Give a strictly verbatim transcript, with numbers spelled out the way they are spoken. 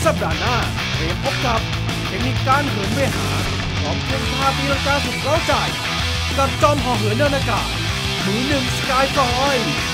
สัปดาห์หน้าเตรียมพบกับเทคนิคการเหินเวหาพร้อมเทคนิคท่าตีลังกาสุดเร้าใจกับจอมห่อเหินเดินอากาศมือหนึ่งสกายฟลอย